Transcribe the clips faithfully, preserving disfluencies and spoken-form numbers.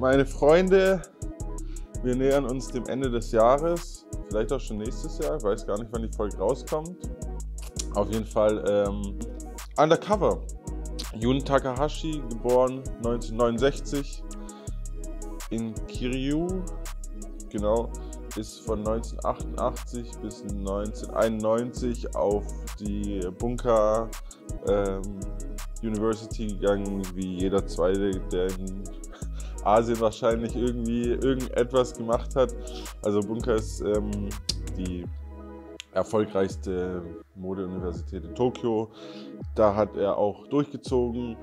Meine Freunde, wir nähern uns dem Ende des Jahres, vielleicht auch schon nächstes Jahr, ich weiß gar nicht, wann die Folge rauskommt. Auf jeden Fall ähm, Undercover. Jun Takahashi, geboren neunzehnhundertneunundsechzig in Kiryu, genau, ist von neunzehnhundertachtundachtzig bis neunzehnhunderteinundneunzig auf die Bunka ähm, University gegangen, wie jeder Zweite, der in Asien wahrscheinlich irgendwie irgendetwas gemacht hat. Also Bunka ist ähm, die erfolgreichste Modeuniversität in Tokio. Da hat er auch durchgezogen.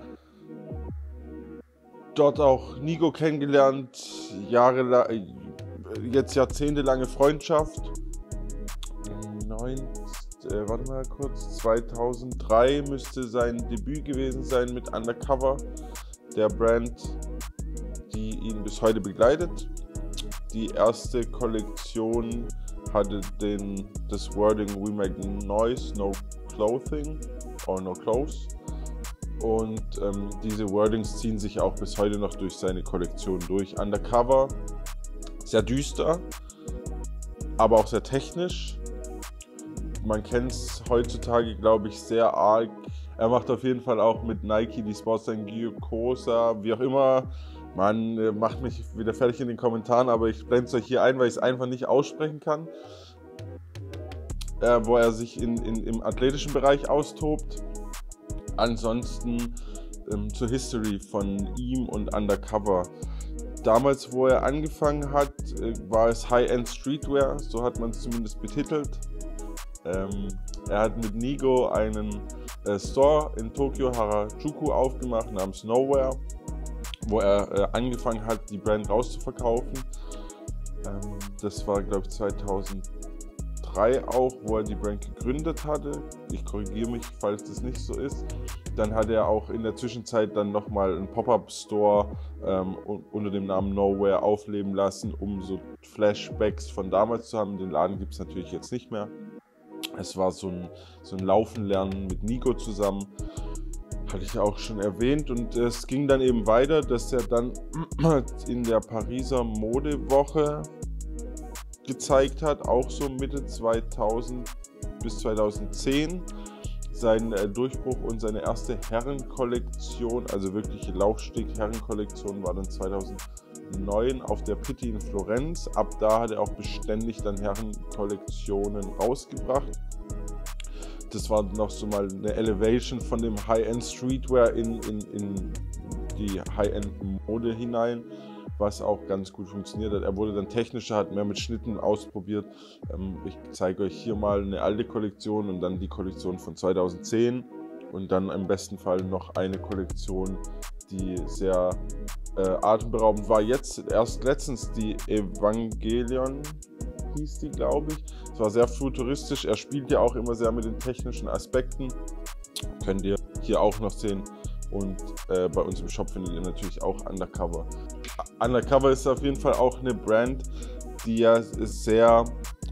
Dort auch Nigo kennengelernt, jahrelang, jetzt jahrzehntelange Freundschaft. Neun, äh, warte mal kurz, zweitausenddrei müsste sein Debüt gewesen sein mit Undercover, der Brand, die ihn bis heute begleitet. Die erste Kollektion hatte den, das Wording "We make noise, no clothing" or "no clothes". Und ähm, diese Wordings ziehen sich auch bis heute noch durch seine Kollektion durch. Undercover, sehr düster, aber auch sehr technisch. Man kennt es heutzutage, glaube ich, sehr arg. Er macht auf jeden Fall auch mit Nike die Sportsline Gyokosa, wie auch immer. Man äh, macht mich wieder fertig in den Kommentaren, aber ich blende es euch hier ein, weil ich es einfach nicht aussprechen kann. Äh, wo er sich in, in, im athletischen Bereich austobt. Ansonsten ähm, zur History von ihm und Undercover. Damals, wo er angefangen hat, äh, war es High-End Streetwear, so hat man es zumindest betitelt. Ähm, er hat mit Nigo einen äh, Store in Tokio, Harajuku, aufgemacht namens Nowhere, wo er äh, angefangen hat, die Brand rauszuverkaufen. Ähm, das war, glaube ich, zweitausenddrei auch, wo er die Brand gegründet hatte. Ich korrigiere mich, falls das nicht so ist. Dann hat er auch in der Zwischenzeit dann nochmal einen Pop-Up-Store ähm, unter dem Namen Nowhere aufleben lassen, um so Flashbacks von damals zu haben. Den Laden gibt es natürlich jetzt nicht mehr. Es war so ein, so ein Laufen-Lernen mit Nigo zusammen. Hatte ich auch schon erwähnt, und es ging dann eben weiter, dass er dann in der Pariser Modewoche gezeigt hat, auch so Mitte zweitausend bis zweitausendzehn. Sein äh, Durchbruch und seine erste Herrenkollektion, also wirkliche Laufsteg-Herrenkollektion, war dann zweitausendneun auf der Pitti in Florenz. Ab da hat er auch beständig dann Herrenkollektionen rausgebracht. Das war noch so mal eine Elevation von dem High-End Streetwear in, in, in die High-End Mode hinein, was auch ganz gut funktioniert hat. Er wurde dann technischer, hat mehr mit Schnitten ausprobiert. Ich zeige euch hier mal eine alte Kollektion und dann die Kollektion von zweitausendzehn und dann im besten Fall noch eine Kollektion, die sehr äh, atemberaubend war. Jetzt erst letztens die Evangelion, hieß die, glaube ich. Es war sehr futuristisch. Er spielt ja auch immer sehr mit den technischen Aspekten. Könnt ihr hier auch noch sehen. Und äh, bei uns im Shop findet ihr natürlich auch Undercover. Undercover ist auf jeden Fall auch eine Brand, die ja sehr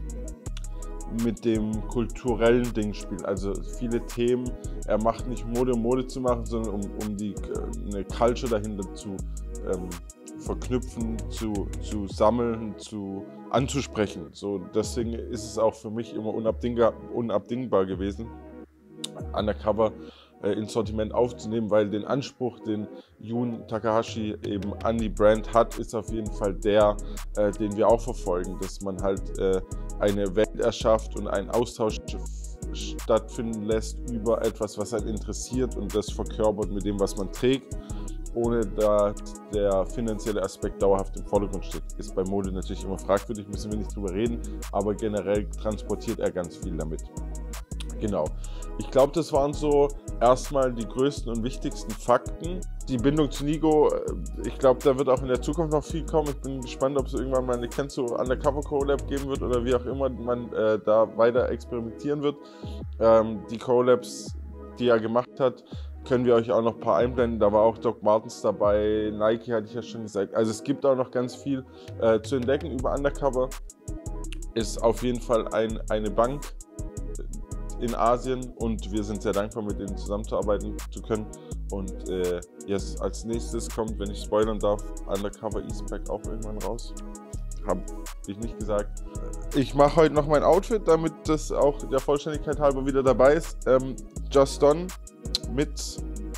mit dem kulturellen Ding spielt. Also viele Themen. Er macht nicht Mode, um Mode zu machen, sondern um, um die, eine Culture dahinter zu ähm, verknüpfen, zu, zu sammeln, zu anzusprechen. So, deswegen ist es auch für mich immer unabdingbar, unabdingbar gewesen, Undercover äh, ins Sortiment aufzunehmen, weil den Anspruch, den Jun Takahashi eben an die Brand hat, ist auf jeden Fall der, äh, den wir auch verfolgen, dass man halt äh, eine Welt erschafft und einen Austausch stattfinden lässt über etwas, was einen interessiert, und das verkörpert mit dem, was man trägt, ohne dass der finanzielle Aspekt dauerhaft im Vordergrund steht. Ist bei Mode natürlich immer fragwürdig, müssen wir nicht drüber reden, aber generell transportiert er ganz viel damit. Genau. Ich glaube, das waren so erstmal die größten und wichtigsten Fakten. Die Bindung zu Nigo, ich glaube, da wird auch in der Zukunft noch viel kommen. Ich bin gespannt, ob es irgendwann mal eine Kenzo Undercover Collab geben wird oder wie auch immer man äh, da weiter experimentieren wird. Ähm, die Collabs, die er gemacht hat, können wir euch auch noch ein paar einblenden. Da war auch Doc Martens dabei, Nike hatte ich ja schon gesagt. Also es gibt auch noch ganz viel äh, zu entdecken über Undercover. Ist auf jeden Fall ein, eine Bank in Asien, und wir sind sehr dankbar, mit denen zusammenzuarbeiten zu können. Und äh, yes, als nächstes kommt, wenn ich spoilern darf, Undercover E-Spec auch irgendwann raus. Hab ich nicht gesagt. Ich mache heute noch mein Outfit, damit das auch der Vollständigkeit halber wieder dabei ist. Ähm, Just Done mit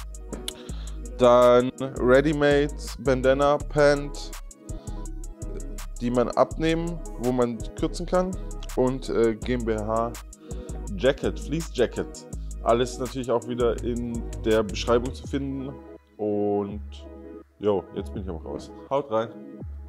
dann Ready-Made Bandana Pant, die man abnehmen, wo man kürzen kann, und äh, GmbH Jacket, Fleece Jacket. Alles natürlich auch wieder in der Beschreibung zu finden. Und jo, jetzt bin ich aber raus. Haut rein!